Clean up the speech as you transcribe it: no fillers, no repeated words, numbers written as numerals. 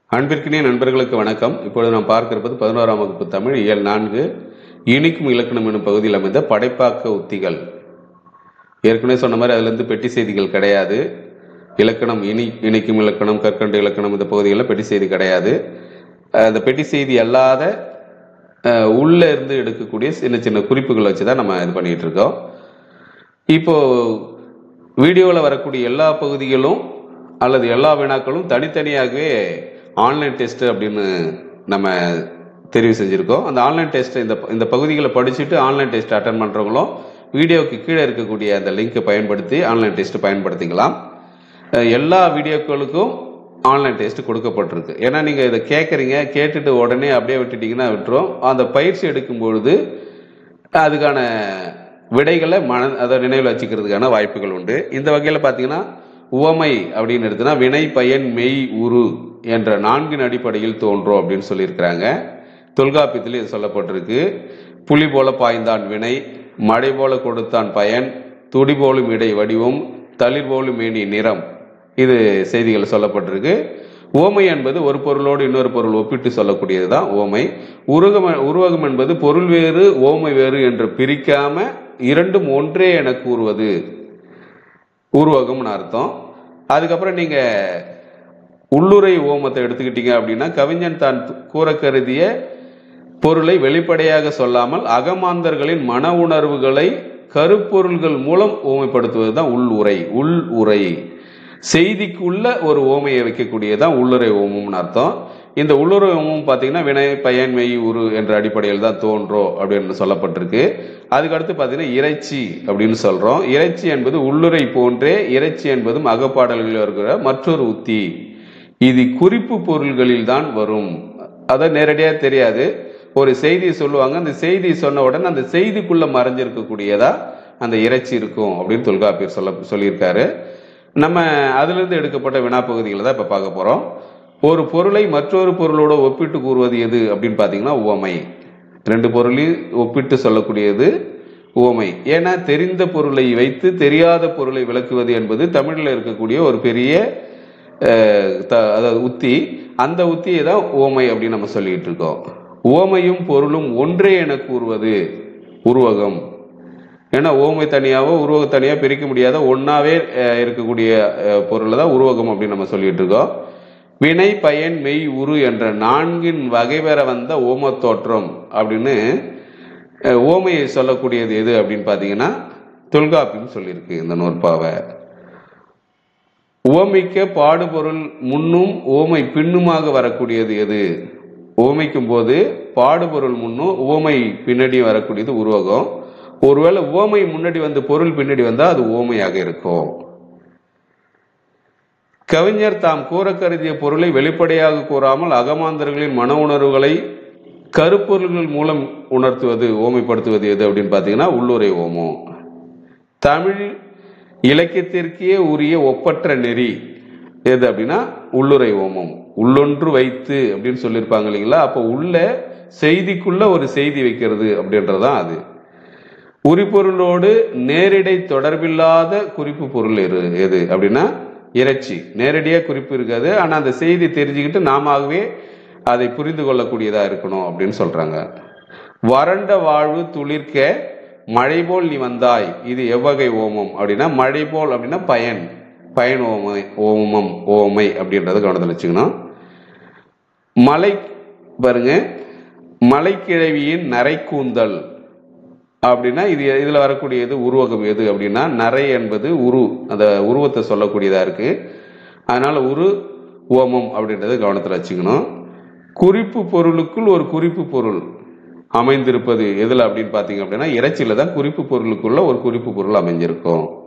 அன்பிற்கினிய நண்பர்களுக்கு வணக்கம். இப்பொழுது நாம் பார்க்க இருப்பது 11ஆம் வகுப்பு தமிழ் இயல் 4 இனிக்கும் இலக்கணம் எனும் பகுதியில் அமைந்த படைப்பாக்க உத்திகள். ஏற்கனவே சொன்ன மாதிரி அதுலேருந்து பெட்டி செய்திகள் கிடையாது. இலக்கணம் இனிக்கும் இலக்கணம், கற்கண்டு இலக்கணம் இந்த பகுதிகளில் பெட்டி செய்தி கிடையாது. அந்த பெட்டி செய்தி அல்லாத உள்ள இருந்து எடுக்கக்கூடிய சின்ன சின்ன குறிப்புகளை வச்சு தான் நம்ம இது பண்ணிட்டு இருக்கோம். இப்போ வீடியோவில் வரக்கூடிய எல்லா பகுதிகளும் அல்லது எல்லா வினாக்களும் தனித்தனியாகவே ஆன்லைன் டெஸ்ட் அப்படின்னு நம்ம தெரிவு செஞ்சுருக்கோம். அந்த ஆன்லைன் டெஸ்ட் இந்த பகுதிகளை படிச்சுட்டு ஆன்லைன் டெஸ்ட் அட்டன் பண்ணுறவங்களும் வீடியோவுக்கு கீழே இருக்கக்கூடிய அந்த லிங்கை பயன்படுத்தி ஆன்லைன் டெஸ்ட் பயன்படுத்திக்கலாம். எல்லா வீடியோக்களுக்கும் ஆன்லைன் டெஸ்ட் கொடுக்கப்பட்டிருக்கு. ஏன்னா நீங்கள் இதை கேட்டுட்டு உடனே அப்படியே விட்டுட்டிங்கன்னா விட்டுரும். அந்த பயிற்சி எடுக்கும் பொழுது அதுக்கான விடைகளை அதை நினைவில் வச்சுக்கிறதுக்கான வாய்ப்புகள் உண்டு. இந்த வகையில் பார்த்தீங்கன்னா உவமை அப்படின்னு எடுத்துனா வினை, பயன், மெய், உரு என்ற 4 அடிப்படையில் தோன்றும் அப்படின்னு சொல்லியிருக்கிறாங்க. தொல்காப்பியத்தில் இது சொல்லப்பட்டிருக்கு. புலி போல பாய்ந்தான் வினை, மழை போல கொடுத்தான் பயன், துடி போலும் இடை வடிவம், தளிர் போலும் மேனி நிறம், இது செய்திகள் சொல்லப்பட்டிருக்கு. உவமை என்பது ஒரு பொருளோடு இன்னொரு பொருள் ஒப்பிட்டு சொல்லக்கூடியது தான் உவமை. உருவகம் என்பது பொருள் வேறு உவமை வேறு என்று பிரிக்காம இரண்டும் ஒன்றே என கூறுவது உருவகம்னு அர்த்தம். அதுக்கப்புறம் நீங்க உள்ளுரை ஓமத்தை எடுத்துக்கிட்டீங்க அப்படின்னா கவிஞன் தான் கூற கருதிய பொருளை வெளிப்படையாக சொல்லாமல் அகமாந்தர்களின் மன உணர்வுகளை கருப்பொருள்கள் மூலம் ஓமைப்படுத்துவது தான் உள்ளுரை. செய்திக்குள்ள ஒரு ஓமையை வைக்கக்கூடியதான் உள்ளுரை ஓமம்னு அர்த்தம். இந்த உள்ளுரை ஓமம் பார்த்தீங்கன்னா வினை, பயன், மெய், உரு என்ற அடிப்படையில் தான் தோன்றும் அப்படின்னு சொல்லப்பட்டிருக்கு. அதுக்கடுத்து பார்த்தீங்கன்னா இறைச்சி அப்படின்னு சொல்றோம். இறைச்சி என்பது உள்ளுரை போன்றே இறைச்சி என்பதும் அகப்பாடல்களில் இருக்கிற மற்றொரு உத்தி. இது குறிப்பு பொருள்களில் தான் வரும். அதை நேரடியாக தெரியாது. ஒரு செய்தியை சொல்லுவாங்க, அந்த செய்தி சொன்ன உடனே அந்த செய்திக்குள்ள மறைஞ்சிருக்கக்கூடியதா அந்த இறைச்சி இருக்கும் அப்படின்னு தொல்காப்பியர் சொல்லியிருக்காரு. நம்ம அதிலிருந்து எடுக்கப்பட்ட வினா பகுதிகளை தான் இப்போ பார்க்க போறோம். ஒரு பொருளை மற்றொரு பொருளோட ஒப்பிட்டு கூறுவது எது அப்படின்னு பார்த்தீங்கன்னா உவமை. 2 பொருளையும் ஒப்பிட்டு சொல்லக்கூடியது உவமை. ஏன்னா தெரிந்த பொருளை வைத்து தெரியாத பொருளை விளக்குவது என்பது தமிழில் இருக்கக்கூடிய ஒரு பெரிய அதாவது உத்தி. அந்த உத்தியை தான் உவமை அப்படின்னு நம்ம சொல்லிட்டு இருக்கோம். உவமையும் பொருளும் ஒன்றே என கூறுவது உருவகம். ஏன்னா உவமை தனியாவோ உருவக தனியாக பிரிக்க முடியாத ஒன்னாவே இருக்கக்கூடிய பொருளை தான் உருவகம் அப்படின்னு நம்ம சொல்லிட்டு இருக்கோம். வினை, பயன், மெய், உரு என்ற 4 வகை பெற வந்த ஓம தோற்றம் அப்படின்னு ஓமையை சொல்லக்கூடியது எது அப்படின்னு பார்த்தீங்கன்னா தொல்காப்பியம் சொல்லியிருக்கு இந்த நூற்பாவை. உவமைக்க பாடுபொருள் முன்னும் ஓமை பின்னுமாக வரக்கூடியது எது? உவமைக்கும் போது பாடுபொருள் முன்னும் உவமை பின்னாடி வரக்கூடியது உருவகம். ஒருவேளை உவமை முன்னாடி வந்து பொருள் பின்னாடி வந்தா அது உவமையாக இருக்கும். கவிஞர் தாம் கூற கருதிய பொருளை வெளிப்படையாக கூறாமல் அகமாந்தர்களின் மன உணர்வுகளை கருப்பொருள்கள் மூலம் உணர்த்துவது ஓமைப்படுத்துவது எது அப்படின்னு பார்த்தீங்கன்னா உள்ளுரை ஓமம். தமிழ் இலக்கியத்திற்கே உரிய ஒப்பற்ற நெறி எது அப்படின்னா உள்ளுரை ஓமம். உள்ளொன்று வைத்து அப்படின்னு சொல்லியிருப்பாங்க இல்லைங்களா? அப்போ உள்ள செய்திக்குள்ள ஒரு செய்தி வைக்கிறது அப்படின்றதான் அது. உரிபொருளோடு நேரிடை தொடர்பில்லாத குறிப்பு பொருள் எது அப்படின்னா இறைச்சி. நேரடியாக குறிப்பு இருக்காது, ஆனால் அந்த செய்தி தெரிஞ்சுக்கிட்டு நாமவே அதை புரிந்து கொள்ளக்கூடியதா இருக்கணும் அப்படின்னு சொல்றாங்க. வறண்ட வாழ்வு துளிர்க்க மழை போல் நீ வந்தாய், இது எவ்வகை ஓமம் அப்படின்னா மழை போல் அப்படின்னா பயன் ஓமை அப்படின்றத கவனத்தில் வச்சுக்கணும். மலை பாருங்க, மலைக்கிழவியின் நரைக்கூந்தல் அப்படின்னா இதுல வரக்கூடியது உருவகம் எது அப்படின்னா நரை என்பது அந்த உருவத்தை சொல்லக்கூடியதா இருக்கு. அதனால ஓமம் அப்படின்றத கவனத்தில் வச்சுக்கணும். குறிப்பு பொருளுக்குள் ஒரு குறிப்பு பொருள் அமைந்திருப்பது எதுல அப்படின்னு பாத்தீங்க அப்படின்னா இறைச்சியில தான் குறிப்பு பொருளுக்குள்ள ஒரு குறிப்பு பொருள் அமைஞ்சிருக்கும்.